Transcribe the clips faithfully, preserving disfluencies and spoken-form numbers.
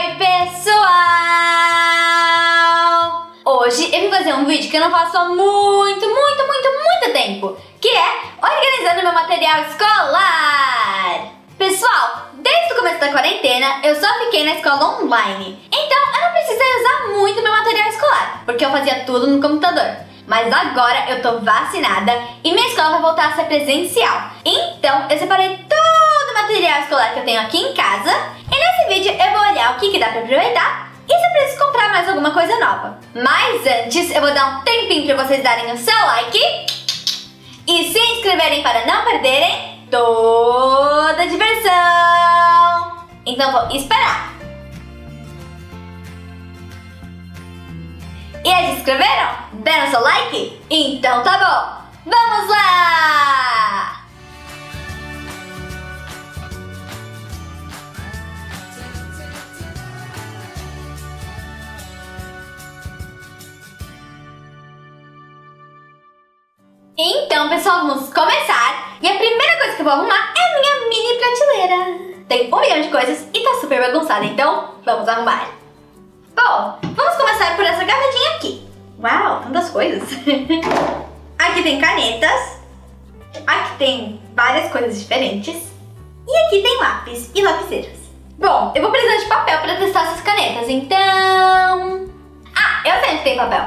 Oi, pessoal! Hoje eu vim fazer um vídeo que eu não faço há muito, muito, muito, muito tempo, que é organizando meu material escolar. Pessoal, desde o começo da quarentena eu só fiquei na escola online, então eu não precisei usar muito meu material escolar, porque eu fazia tudo no computador. Mas agora eu tô vacinada e minha escola vai voltar a ser presencial. Então eu separei todo o material escolar que eu tenho aqui em casa e nesse vídeo eu vou olhar o que, que dá pra aproveitar e se eu preciso comprar mais alguma coisa nova. Mas antes eu vou dar um tempinho pra vocês darem o seu like e se inscreverem para não perderem toda a diversão. Então vou esperar. E aí, se inscreveram? Deram seu like? Então tá bom! Vamos lá! Então, pessoal, vamos começar! E a primeira coisa que eu vou arrumar é a minha mini prateleira. Tem um milhão de coisas e tá super bagunçada, então vamos arrumar. Bom, vamos começar por essa gavetinha aqui. Uau, tantas coisas. Aqui tem canetas. Aqui tem várias coisas diferentes. E aqui tem lápis e lapiseiras. Bom, eu vou precisar de papel para testar essas canetas, então... Ah, eu sei que tem papel.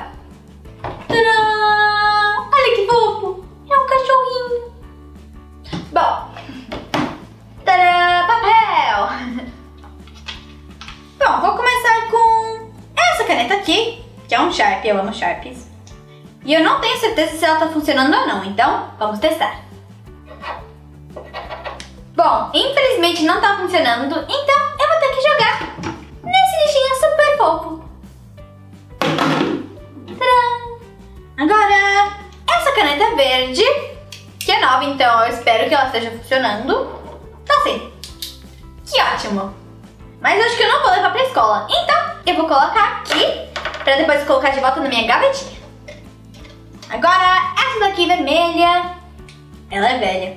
Tadã! Olha que fofo. É um cachorrinho. Bom. Tadã! Papel. Bom, vou começar com essa caneta aqui, que é um Sharpie, eu amo Sharpies. E eu não tenho certeza se ela tá funcionando ou não, então vamos testar. Bom, infelizmente não tá funcionando, então eu vou ter que jogar nesse lixinho super fofo. Tcharam! Agora, essa caneta verde, que é nova, então eu espero que ela esteja funcionando. Tá sim. Que ótimo! Mas acho que eu não vou levar pra escola, então eu vou colocar aqui pra depois colocar de volta na minha gavetinha. Agora, essa daqui vermelha, ela é velha.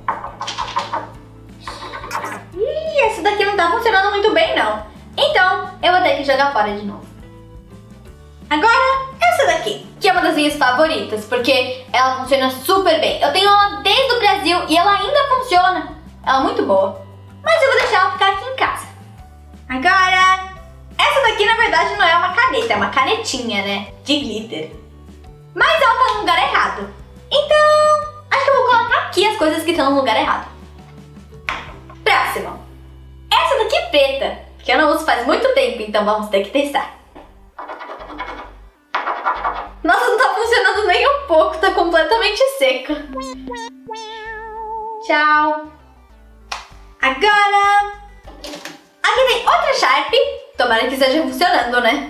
Ih, essa daqui não tá funcionando muito bem não. Então, eu vou ter que jogar fora de novo. Agora, essa daqui, que é uma das minhas favoritas, porque ela funciona super bem. Eu tenho ela desde o Brasil e ela ainda funciona. Ela é muito boa. Mas eu vou deixar ela ficar aqui em casa. Agora, essa daqui na verdade não é uma caneta, é uma canetinha, né? De glitter. Mas ela tá no lugar errado. Então, acho que eu vou colocar aqui as coisas que estão no lugar errado. Próximo. Essa daqui é preta, que eu não uso faz muito tempo, então vamos ter que testar. Nossa, não tá funcionando nem um pouco, tá completamente seca. Tchau. Agora... aqui tem outra Sharpie. Tomara que esteja funcionando, né?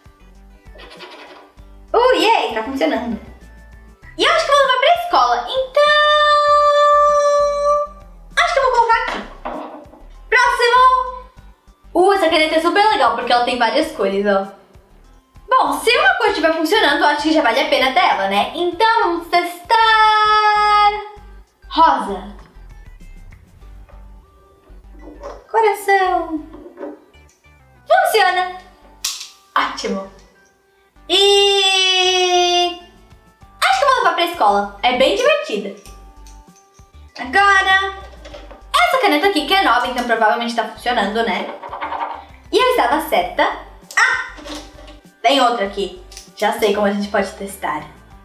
Uh, yay, tá funcionando. E eu acho que eu vou levar pra escola, então... acho que eu vou colocar aqui. Próximo! Uh, essa caneta é super legal, porque ela tem várias cores, ó. Bom, se uma cor estiver funcionando, eu acho que já vale a pena dela, né? Então, vamos testar... rosa. Coração. Funciona. Ótimo. E... acho que eu vou levar pra escola. É bem divertida. Agora... essa caneta aqui que é nova, então provavelmente tá funcionando, né? E eu estava certa. Ah! Tem outra aqui. Já sei como a gente pode testar.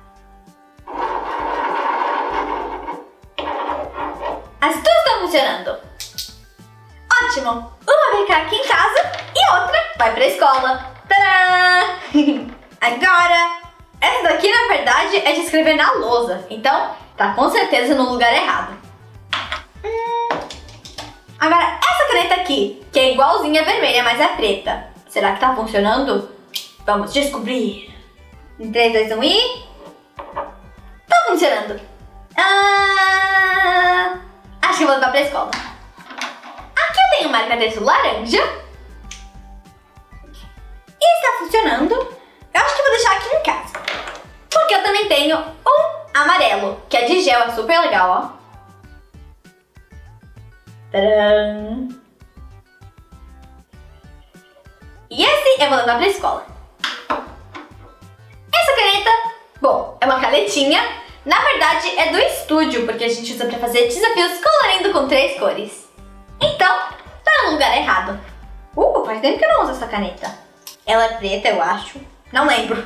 As duas estão funcionando. Ótimo! Uma vai ficar aqui em casa e outra vai pra escola. Tadã! Agora, essa daqui na verdade é de escrever na lousa, então tá com certeza no lugar errado. Hum. Agora, essa caneta aqui, que é igualzinha à vermelha, mas é preta. Será que tá funcionando? Vamos descobrir. Em três, dois, um e... tá funcionando. Ah... acho que eu vou levar pra escola. Tem um marca-texto laranja. E está funcionando. Eu acho que vou deixar aqui em casa. Porque eu também tenho um amarelo, que é de gel, é super legal, ó. Tadã! E esse eu vou levar pra escola. Essa caneta, bom, é uma canetinha. Na verdade é do estúdio, porque a gente usa pra fazer desafios colorindo com três cores. Então, tá no lugar errado. Uh, faz tempo que eu não uso essa caneta. Ela é preta, eu acho. Não lembro.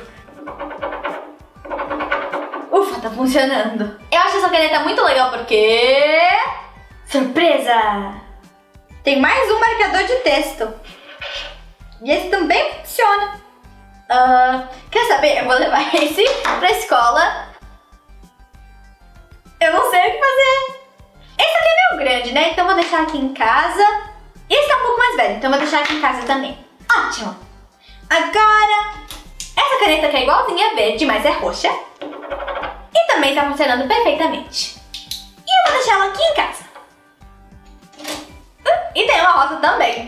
Ufa, tá funcionando. Eu acho essa caneta muito legal porque... surpresa! Tem mais um marcador de texto. E esse também funciona. Uh, quer saber? Eu vou levar esse pra escola. Eu não sei o que fazer. Esse aqui é meio grande, né? Então vou deixar aqui em casa. E esse tá um pouco mais velho, então vou deixar aqui em casa também. Ótimo! Agora, essa caneta que é igualzinha a verde, mas é roxa. E também tá funcionando perfeitamente. E eu vou deixar ela aqui em casa. Uh, e tem uma rosa também.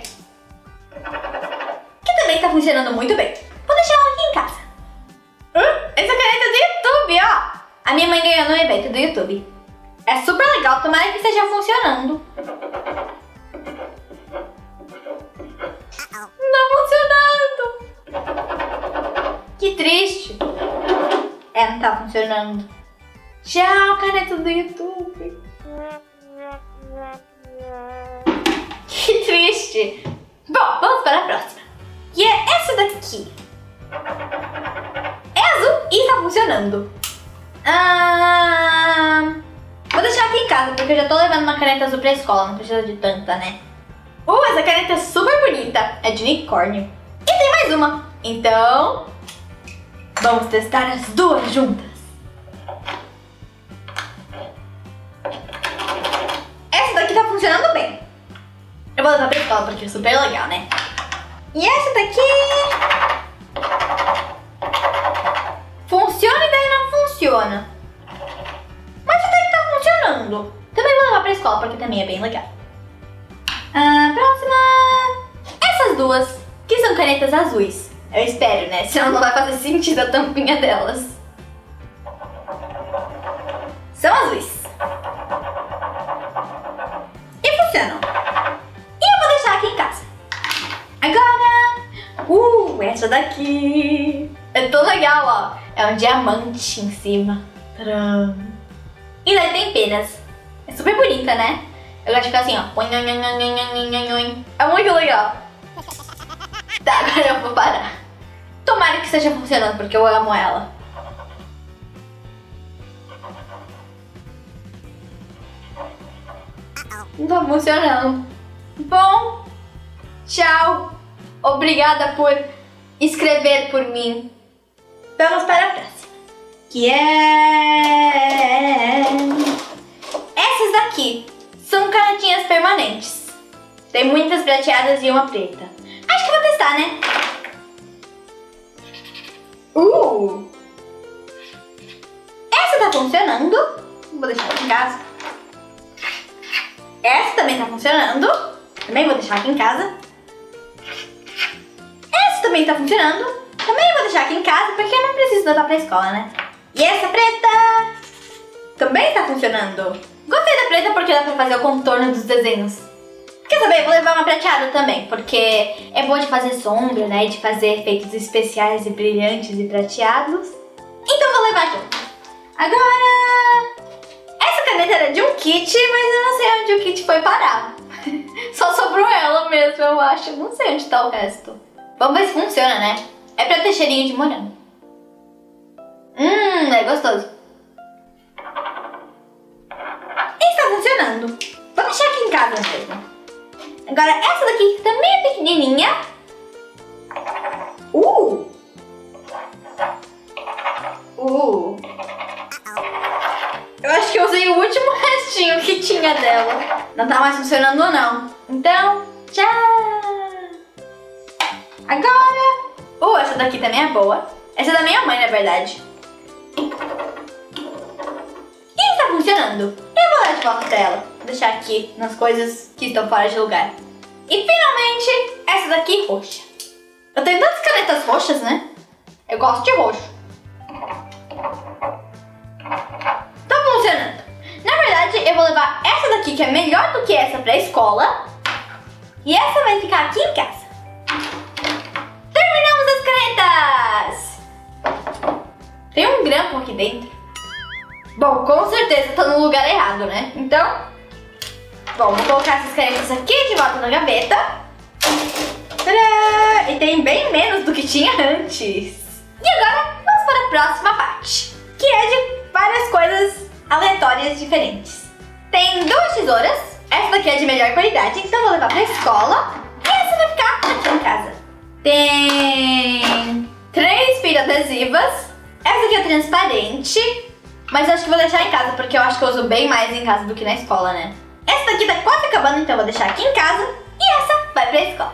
Que também tá funcionando muito bem. Vou deixar ela aqui em casa. Uh, essa caneta é do YouTube, ó. A minha mãe ganhou no evento do YouTube. É super legal, tomara que esteja funcionando. Não funcionando. Que triste. É, não tá funcionando. Tchau, caneta do YouTube. Que triste. Bom, vamos para a próxima. Que é essa daqui. É azul e está funcionando. Ah, vou deixar aqui em casa, porque eu já tô levando uma caneta azul pra escola. Não precisa de tanta, né? Uh, essa caneta é super bonita. É de unicórnio. E tem mais uma. Então, vamos testar as duas juntas. Essa daqui tá funcionando bem. Eu vou levar pra escola porque é super legal, né? E essa daqui... funciona e daí não funciona. Mas essa daqui tá funcionando. Também vou levar pra escola porque também é bem legal. A próxima... essas duas, que são canetas azuis. Eu espero, né? Senão não vai fazer sentido a tampinha delas. São azuis. E funcionam. E eu vou deixar aqui em casa. Agora... Uh, essa daqui... é tão legal, ó. É um diamante em cima. Tcharam. E daí tem penas. É super bonita, né? Eu gosto de ficar assim, ó. É muito legal. Tá, agora eu vou parar. Tomara que esteja funcionando, porque eu amo ela. Não tá funcionando. Bom, tchau. Obrigada por escrever por mim. Vamos para a próxima. Que é... essas daqui são canetinhas permanentes. Tem muitas prateadas e uma preta. Acho que vou testar, né? Uh! Essa tá funcionando. Vou deixar aqui em casa. Essa também tá funcionando. Também vou deixar aqui em casa. Essa também tá funcionando. Também vou deixar aqui em casa, porque eu não preciso levar pra escola, né? E essa preta também tá funcionando. Gostei da preta porque dá pra fazer o contorno dos desenhos. Quer saber? Vou levar uma prateada também, porque é boa de fazer sombra, né? De fazer efeitos especiais e brilhantes e prateados. Então vou levar junto. Agora... essa caneta era de um kit, mas eu não sei onde o kit foi parar. Só sobrou ela mesmo, eu acho. Não sei onde tá o resto. Vamos ver se funciona, né? É pra ter cheirinho de morango. Hum, é gostoso. Está funcionando. Vou deixar aqui em casa mesmo. Agora essa daqui que também é pequenininha. Uh! Uh! Eu acho que eu usei o último restinho que tinha dela. Não tá mais funcionando não. Então, tchau! Agora... uh, essa daqui também é boa. Essa é da minha mãe, na verdade. E está funcionando. Eu vou dar de volta pra ela. Vou deixar aqui nas coisas que estão fora de lugar. E finalmente, essa daqui roxa. Eu tenho tantas canetas roxas, né? Eu gosto de roxo. Tá funcionando. Na verdade, eu vou levar essa daqui, que é melhor do que essa, pra escola. E essa vai ficar aqui em casa. canetas! Tem um grampo aqui dentro. Bom, com certeza tá no lugar errado, né? Então, bom, vou colocar essas canetas aqui de volta na gaveta. Tadã! E tem bem menos do que tinha antes. E agora, vamos para a próxima parte, que é de várias coisas aleatórias diferentes. Tem duas tesouras. Essa daqui é de melhor qualidade, então vou levar pra escola. E essa vai ficar aqui em casa. Tem três fitas adesivas. Essa aqui é transparente, mas eu acho que vou deixar em casa, porque eu acho que eu uso bem mais em casa do que na escola, né? Essa daqui tá quase acabando, então eu vou deixar aqui em casa. E essa vai pra escola.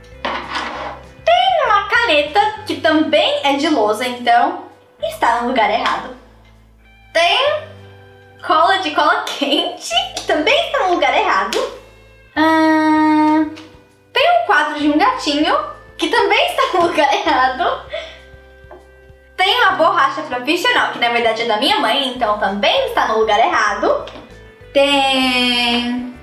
Tem uma caneta, que também é de lousa, então está no lugar errado. Tem cola de cola quente, que também está no lugar errado. Hum, tem um quadro de um gatinho, que também está no lugar errado. Tem uma borracha profissional, que na verdade é da minha mãe, então também está no lugar errado. Tem...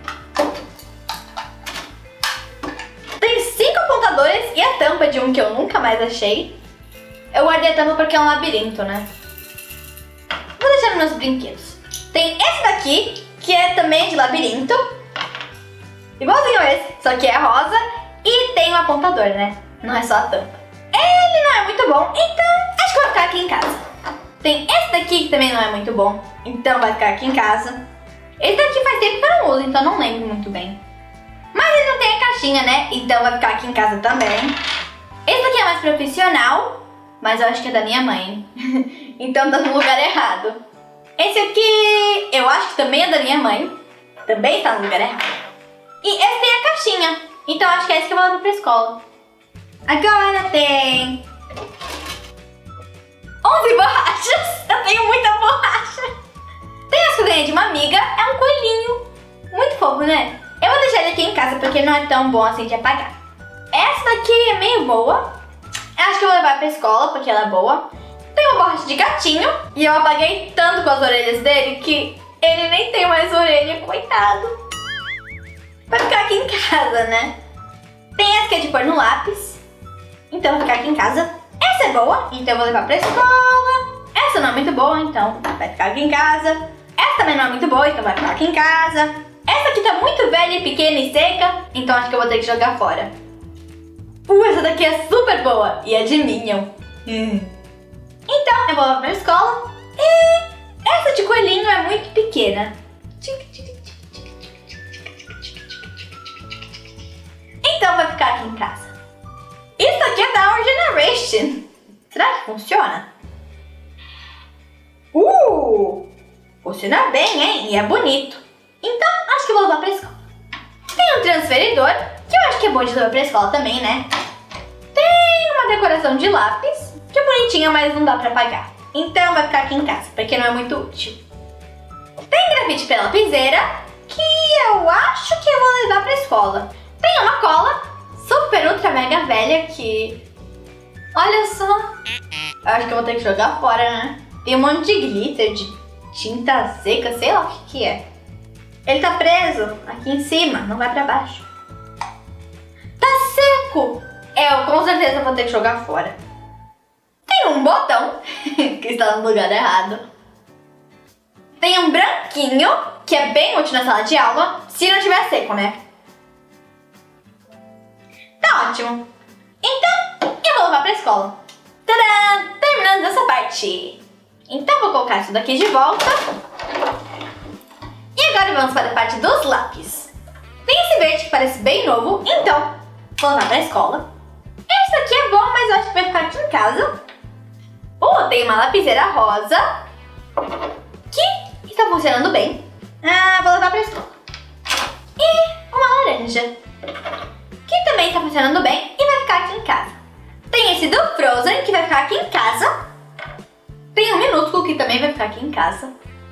Tem cinco apontadores e a tampa de um que eu nunca mais achei. Eu guardei a tampa porque é um labirinto, né? Vou deixar nos meus brinquedos. Tem esse daqui, que é também de labirinto. Igualzinho esse, só que é rosa. E tem um apontador, né? Não é só a tampa. Ele não é muito bom, então acho que vai ficar aqui em casa. Tem esse daqui que também não é muito bom, então vai ficar aqui em casa. Esse daqui faz tempo que eu não uso, então não lembro muito bem. Mas ele não tem a caixinha, né? Então vai ficar aqui em casa também. Esse daqui é mais profissional, mas eu acho que é da minha mãe. Então tá no lugar errado. Esse aqui eu acho que também é da minha mãe. Também tá no lugar errado. E esse tem a caixinha, então acho que é esse que eu vou levar pra escola. Agora tem onze borrachas. Eu tenho muita borracha. Tem as que eu ganhei de uma amiga. É um coelhinho. Muito fofo, né? Eu vou deixar ele aqui em casa porque não é tão bom assim de apagar. Essa daqui é meio boa. Eu acho que eu vou levar pra escola porque ela é boa. Tem uma borracha de gatinho. E eu apaguei tanto com as orelhas dele que ele nem tem mais orelha, coitado. Vai ficar aqui em casa, né? Tem essa que é de pôr no lápis. Então vai ficar aqui em casa. Essa é boa, então eu vou levar pra escola. Essa não é muito boa, então vai ficar aqui em casa. Essa também não é muito boa, então vai ficar aqui em casa. Essa aqui tá muito velha e pequena e seca, então acho que eu vou ter que jogar fora. Uh, essa daqui é super boa e é de Minion. Hum. Então eu vou levar pra escola. E essa de coelhinho é muito pequena. Então vai ficar aqui em casa. Isso aqui é da Our Generation. Será que funciona? Uh! Funciona bem, hein? E é bonito. Então, acho que vou levar pra escola. Tem um transferidor, que eu acho que é bom de levar pra escola também, né? Tem uma decoração de lápis, que é bonitinha, mas não dá pra apagar. Então vai ficar aqui em casa, porque não é muito útil. Tem grafite pra lapiseira, que eu acho que eu vou levar pra escola. Tem uma cola super ultra mega velha que... Olha só. Eu acho que eu vou ter que jogar fora, né? Tem um monte de glitter, de tinta seca, sei lá o que que é. Ele tá preso aqui em cima, não vai pra baixo. Tá seco! Eu com certeza vou ter que jogar fora. Tem um botão que está no lugar errado. Tem um branquinho, que é bem útil na sala de aula, se não tiver seco, né? Tá ótimo. Então, eu vou levar pra escola. Tadã! Terminando essa parte. Então, vou colocar isso daqui de volta. E agora vamos para a parte dos lápis. Tem esse verde que parece bem novo, então vou levar pra escola. Esse daqui é bom, mas eu acho que vai ficar aqui em casa. Oh, tem uma lapiseira rosa que está funcionando bem. Ah, vou levar pra escola. E uma laranja que também está funcionando bem e vai ficar aqui em casa. Tem esse do Frozen que vai ficar aqui em casa. Tem um minúsculo que também vai ficar aqui em casa.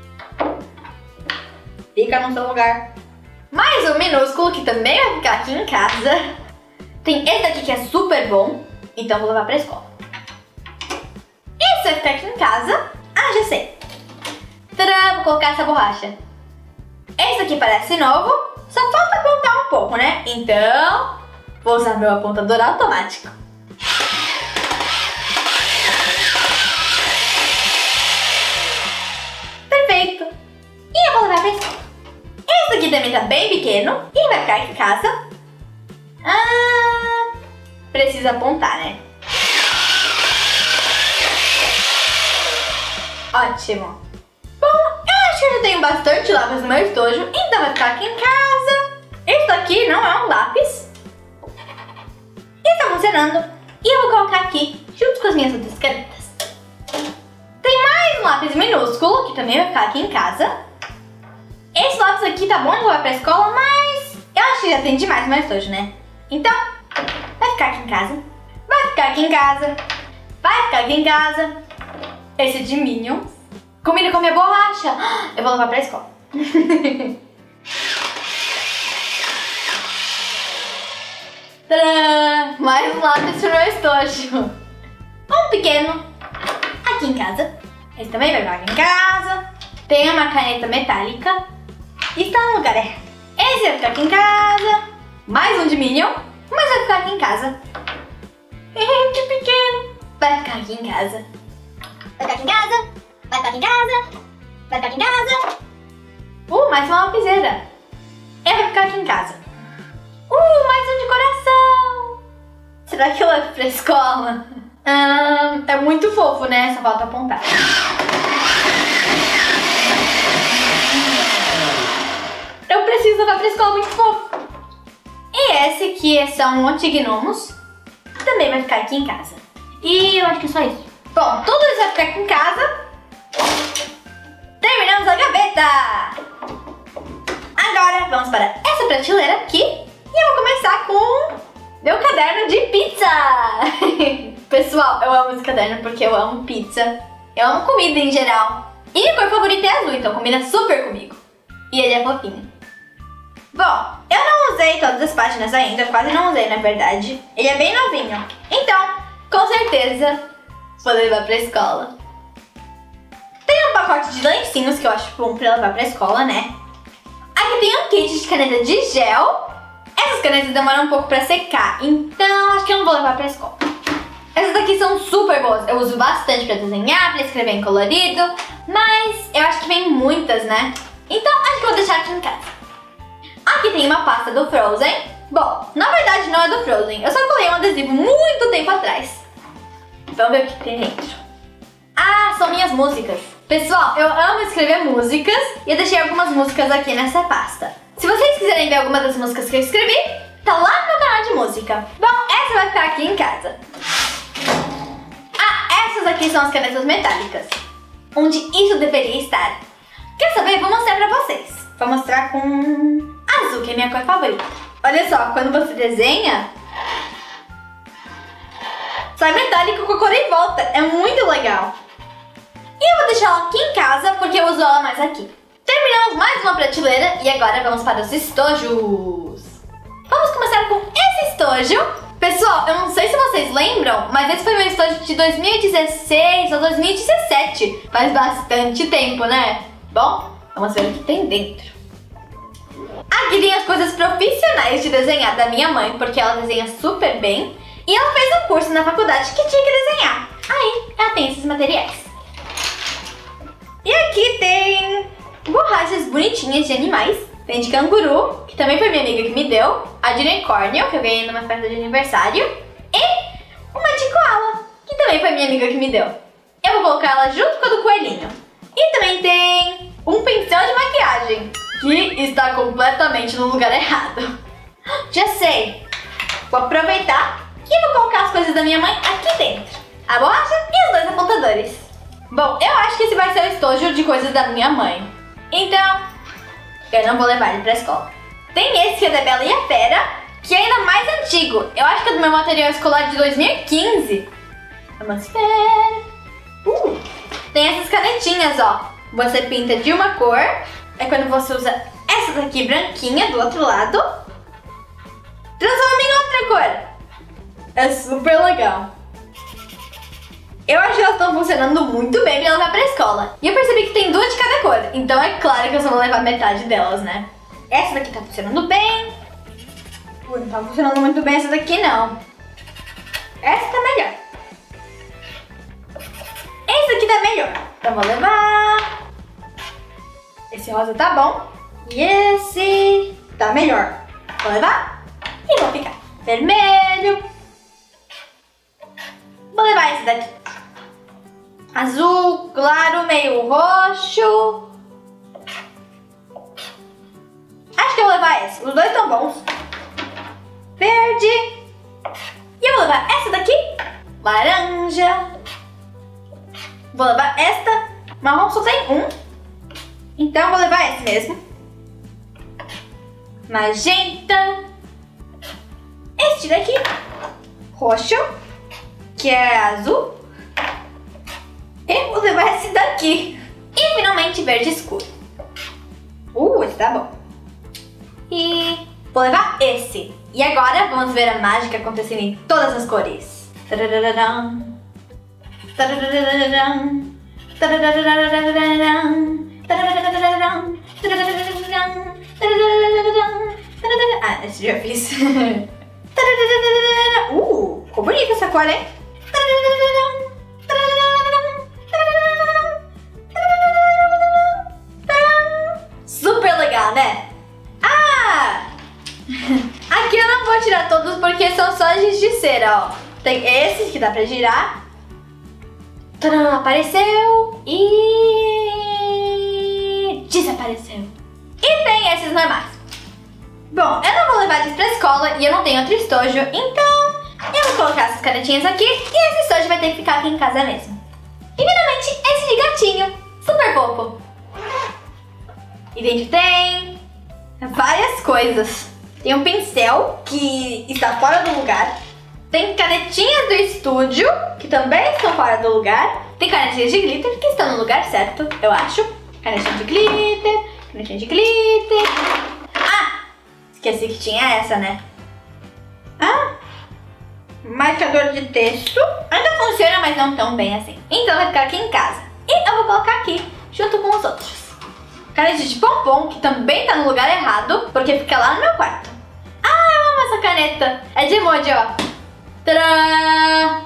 Fica no seu lugar. Mais um minúsculo que também vai ficar aqui em casa. Tem esse daqui que é super bom, então vou levar pra escola. Esse vai ficar aqui em casa. Ah, já sei. Tadã, vou colocar essa borracha. Esse aqui parece novo, só falta apontar um pouco, né? Então, vou usar meu apontador automático. também tá bem pequeno. E vai ficar aqui em casa. Ah, precisa apontar, né? Ótimo. Bom, eu acho que eu já tenho bastante lápis no meu estojo, então vai ficar aqui em casa. Isso aqui não é um lápis. Está funcionando. E eu vou colocar aqui, junto com as minhas outras canetas. Tem mais um lápis minúsculo, que também vai ficar aqui em casa. Esse lápis aqui tá bom de levar pra escola, mas eu acho que já tem demais no meu estojo, né? Então, vai ficar aqui em casa. Vai ficar aqui em casa. Vai ficar aqui em casa. Esse é de Minions. Combina com a minha borracha. Eu vou levar pra escola. Tadã! Mais um lápis pro meu estojo. Um pequeno aqui em casa. Esse também vai ficar aqui em casa. Tem uma caneta metálica. Está no lugar errado. Esse vai ficar aqui em casa. Mais um de Minion. Mas vai ficar aqui em casa. Que pequeno. Vai ficar aqui em casa. Vai ficar aqui em casa. Vai ficar aqui em casa. Vai ficar aqui em casa. Uh, mais uma lapiseira. Ele vai ficar aqui em casa. Uh, mais um de coração. Será que eu levo pra escola? Hum, é muito fofo, né? Só falta apontar. Eu preciso levar pra escola, muito fofo. E esse aqui são um monte de gnomos. Também vai ficar aqui em casa. E eu acho que é só isso. Bom, tudo isso vai ficar aqui em casa. Terminamos a gaveta. Agora vamos para essa prateleira aqui. E eu vou começar com meu caderno de pizza. Pessoal, eu amo esse caderno porque eu amo pizza. Eu amo comida em geral. E minha cor favorita é azul, então combina super comigo. E ele é fofinho. Bom, eu não usei todas as páginas ainda, quase não usei na verdade. Ele é bem novinho. Então, com certeza, vou levar pra escola. Tem um pacote de lencinhos que eu acho bom pra levar pra escola, né? Aqui tem um kit de caneta de gel. Essas canetas demoram um pouco pra secar, então acho que eu não vou levar pra escola. Essas daqui são super boas. Eu uso bastante pra desenhar, pra escrever em colorido. Mas eu acho que vem muitas, né? Então acho que eu vou deixar aqui em casa. Aqui tem uma pasta do Frozen. Bom, na verdade não é do Frozen. Eu só colei um adesivo muito tempo atrás. Vamos ver o que tem dentro. Ah, são minhas músicas. Pessoal, eu amo escrever músicas e eu deixei algumas músicas aqui nessa pasta. Se vocês quiserem ver alguma das músicas que eu escrevi, tá lá no meu canal de música. Bom, essa vai ficar aqui em casa. Ah, essas aqui são as canetas metálicas. Onde isso deveria estar. Quer saber? Vou mostrar pra vocês. Vou mostrar com azul, que é minha cor favorita. Olha só, quando você desenha, sai metálico com a cor em volta. É muito legal. E eu vou deixar ela aqui em casa, porque eu uso ela mais aqui. Terminamos mais uma prateleira e agora vamos para os estojos. Vamos começar com esse estojo. Pessoal, eu não sei se vocês lembram, mas esse foi meu estojo de dois mil e dezesseis ou dois mil e dezessete. Faz bastante tempo, né? Bom, vamos ver o que tem dentro. Aqui tem as coisas profissionais de desenhar da minha mãe, porque ela desenha super bem. E ela fez um curso na faculdade que tinha que desenhar. Aí, ela tem esses materiais. E aqui tem borrachas bonitinhas de animais. Tem de canguru, que também foi minha amiga que me deu. A de unicórnio, que eu ganhei numa festa de aniversário. E uma de koala, que também foi minha amiga que me deu. Eu vou colocar ela junto com a do coelhinho. E também tem um pincel de maquiagem, que está completamente no lugar errado. Já sei. Vou aproveitar e vou colocar as coisas da minha mãe aqui dentro. A borracha e os dois apontadores. Bom, eu acho que esse vai ser o estojo de coisas da minha mãe. Então, eu não vou levar ele pra escola. Tem esse que é da Bela e a Fera, que é ainda mais antigo. Eu acho que é do meu material escolar de dois mil e quinze. Vamos ver. Uh, tem essas canetinhas, ó. Você pinta de uma cor. É quando você usa essa daqui branquinha do outro lado, transforma em outra cor. É super legal. Eu acho que elas estão funcionando muito bem pra levar pra escola. E eu percebi que tem duas de cada cor. Então é claro que eu só vou levar metade delas, né? Essa daqui tá funcionando bem. Ui, não tá funcionando muito bem essa daqui, não. Essa tá melhor. Esse aqui tá melhor. Então vou levar. Esse rosa tá bom. E esse tá melhor. Vou levar e vou ficar. Vermelho. Vou levar esse daqui. Azul, claro, meio roxo. Acho que eu vou levar esse. Os dois estão bons. Verde. E eu vou levar essa daqui. Laranja. Vou levar esta. Marrom só tem um. Então eu vou levar esse mesmo. Magenta. Este daqui. Roxo. Que é azul. E vou levar esse daqui. E finalmente verde escuro. Uh, esse tá bom. E vou levar esse. E agora vamos ver a mágica acontecendo em todas as cores. Tararararam. Tararararam. Tararararam. Tararararam. Tararararam. Tararararam. Ah, esse já fiz. Uh, ficou bonita essa cor, hein? Super legal, né? Ah! Aqui eu não vou tirar todos porque são só giz de cera, ó. Tem esses que dá pra girar. Tadã, apareceu e desapareceu. E tem esses normais. Bom, eu não vou levar eles pra escola e eu não tenho outro estojo, então eu vou colocar essas canetinhas aqui e esse estojo vai ter que ficar aqui em casa mesmo. E finalmente esse de gatinho, super fofo. E dentro tem várias coisas. Tem um pincel que está fora do lugar. Tem canetinhas do estúdio, que também estão fora do lugar. Tem canetinhas de glitter, que estão no lugar certo, eu acho. Canetinha de glitter, canetinha de glitter. Ah, esqueci que tinha essa, né? Ah, marcador de texto. Ainda funciona, mas não tão bem assim. Então vai ficar aqui em casa. E eu vou colocar aqui, junto com os outros. Caneta de pompom, que também tá no lugar errado, porque fica lá no meu quarto. Ah, eu amo essa caneta. É de emoji, ó. Tadã!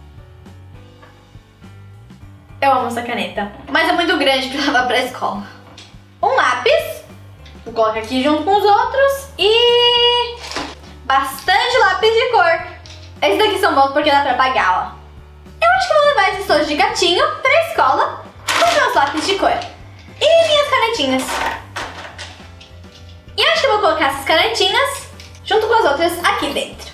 Eu amo essa caneta, mas é muito grande pra levar pra escola. Um lápis. Vou colocar aqui junto com os outros. E bastante lápis de cor. Esses daqui são bons porque dá pra apagar, ó. Eu acho que vou levar esse estojo de gatinho pra escola com meus lápis de cor. E minhas canetinhas. E eu acho que eu vou colocar essas canetinhas junto com as outras aqui dentro.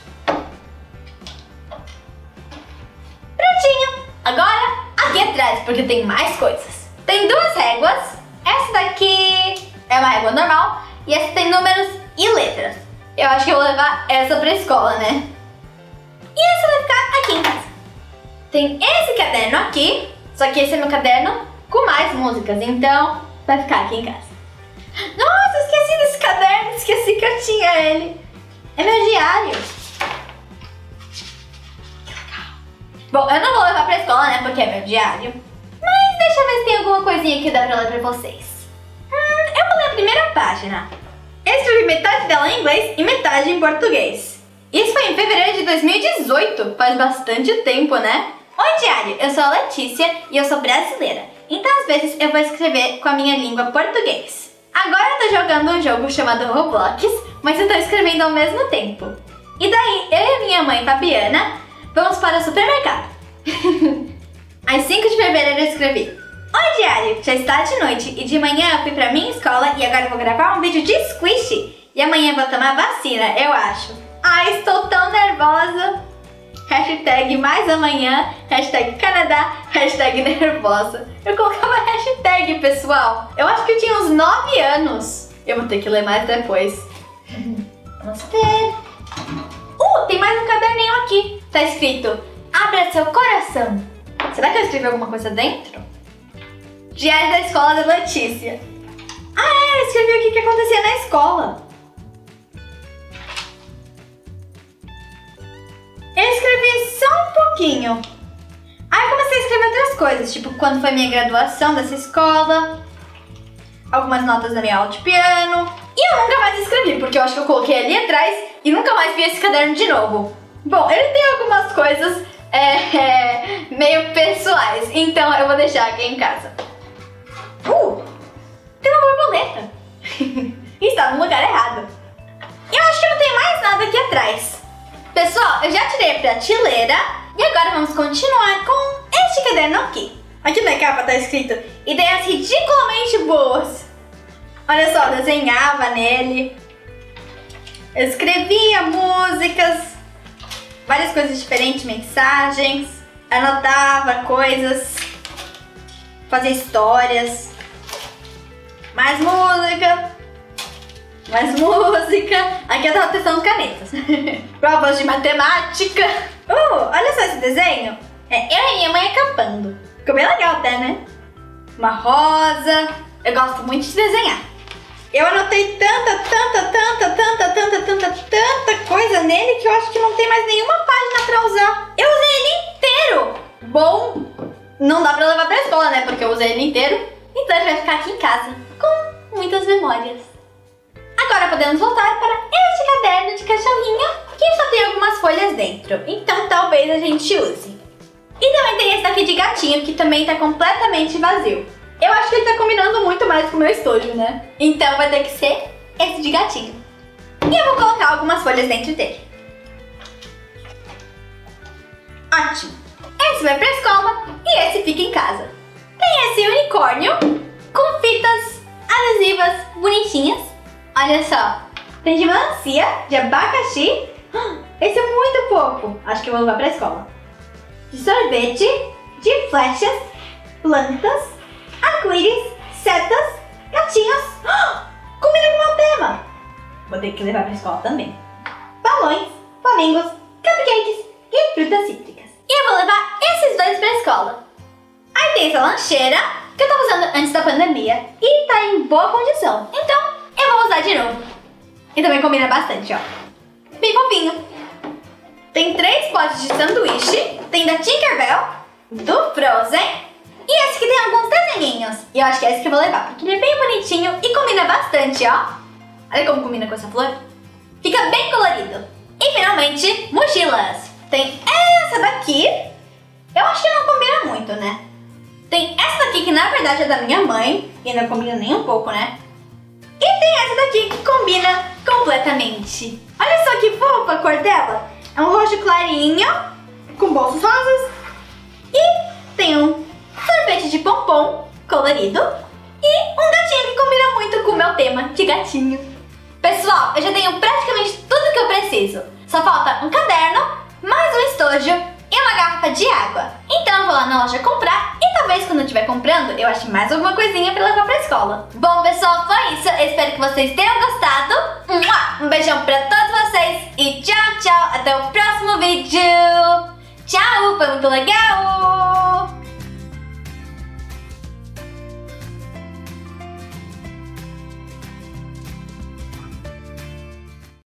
Prontinho. Agora aqui atrás, porque tem mais coisas. Tem duas réguas. Essa daqui é uma régua normal e essa tem números e letras. Eu acho que eu vou levar essa pra escola, né? E essa vai ficar aqui em casa. Tem esse caderno aqui, só que esse é meu caderno com mais músicas, então vai ficar aqui em casa. Nossa, esqueci desse caderno, esqueci que eu tinha ele. É meu diário. Que legal. Bom, eu não vou levar pra escola, né, porque é meu diário. Mas deixa eu ver se tem alguma coisinha que dá pra ler pra vocês. Hum, eu vou ler a primeira página. Eu escrevi metade dela em inglês e metade em português. Isso foi em fevereiro de dois mil e dezoito, faz bastante tempo, né? Oi, diário, eu sou a Letícia e eu sou brasileira. Então, às vezes, eu vou escrever com a minha língua português. Agora eu tô jogando um jogo chamado Roblox, mas eu tô escrevendo ao mesmo tempo. E daí, eu e a minha mãe, Fabiana, vamos para o supermercado. Às cinco de fevereiro eu escrevi: oi, diário, já está de noite e de manhã eu fui pra minha escola e agora eu vou gravar um vídeo de squish. E amanhã eu vou tomar vacina, eu acho. Ai, estou tão nervosa. Hashtag mais amanhã, hashtag Canadá, hashtag nervosa. Eu colocava hashtag, pessoal. Eu acho que eu tinha uns nove anos. Eu vou ter que ler mais depois. Vamos ver. Uh, tem mais um caderninho aqui. Tá escrito: abra seu coração. Será que eu escrevi alguma coisa dentro? Diário da escola da Letícia. Ah, é, eu escrevi o que, que acontecia na escola. Eu escrevi só um pouquinho. Aí eu comecei a escrever outras coisas, tipo quando foi minha graduação dessa escola, algumas notas da minha aula de piano. E eu nunca mais escrevi, porque eu acho que eu coloquei ali atrás e nunca mais vi esse caderno de novo. Bom, ele tem algumas coisas é, é, meio pessoais, então eu vou deixar aqui em casa. Uh, tem uma borboleta. Está no lugar errado. Eu acho que não tem mais nada aqui atrás. Pessoal, eu já tirei a prateleira e agora vamos continuar com este caderno aqui. Aqui na capa tá escrito ideias ridiculamente boas. Olha só, eu desenhava nele, eu escrevia músicas, várias coisas diferentes, mensagens, anotava coisas, fazia histórias, mais música, mais música. Aqui eu tava testando canetas. Provas de matemática. Uh, olha só esse desenho. É eu e minha mãe acampando. Ficou bem legal até, né? Uma rosa. Eu gosto muito de desenhar. Eu anotei tanta, tanta, tanta, tanta, tanta, tanta, tanta coisa nele que eu acho que não tem mais nenhuma página pra usar. Eu usei ele inteiro. Bom, não dá pra levar pra escola, né? Porque eu usei ele inteiro. Então ele vai ficar aqui em casa com muitas memórias. Agora podemos voltar para este caderno de cachorrinho que só tem algumas folhas dentro. Então talvez a gente use. E também tem esse daqui de gatinho que também tá completamente vazio. Eu acho que ele tá combinando muito mais com o meu estojo, né? Então vai ter que ser esse de gatinho. E eu vou colocar algumas folhas dentro dele. Ótimo. Esse vai pra escola e esse fica em casa. Tem esse unicórnio com fitas adesivas bonitinhas. Olha só. Tem de melancia, de abacaxi. Esse é muito fofo. Acho que eu vou levar pra escola. De sorvete, de flechas, plantas, arco-íris, setas, gatinhos. Combina com o meu tema. Vou ter que levar pra escola também. Balões, flamingos, cupcakes e frutas cítricas. E eu vou levar esses dois pra escola. Aí tem essa lancheira que eu tava usando antes da pandemia e tá em boa condição. Então eu vou usar de novo. E também combina bastante, ó. Bem fofinho. Tem três potes de sanduíche. Tem da Tinkerbell, do Frozen e esse que tem alguns desenhinhos. E eu acho que é esse que eu vou levar, porque ele é bem bonitinho e combina bastante, ó. Olha como combina com essa flor. Fica bem colorido. E finalmente, mochilas. Tem essa daqui. Eu acho que não combina muito, né? Tem essa daqui que na verdade é da minha mãe e não combina nem um pouco, né? E tem essa daqui que combina completamente. Olha só que fofa a cor dela. É um roxo clarinho, com bolsos rosas. E tem um sorvete de pompom colorido. E um gatinho que combina muito com o meu tema de gatinho. Pessoal, eu já tenho praticamente tudo que eu preciso. Só falta um caderno, mais um estojo e uma garrafa de água. Então eu vou lá na loja comprar e talvez quando eu estiver comprando eu ache mais alguma coisinha pra levar pra escola. Bom pessoal, foi isso. Eu espero que vocês tenham gostado. Um beijão pra todos vocês e tchau, tchau. Até o próximo vídeo. Tchau, foi muito legal.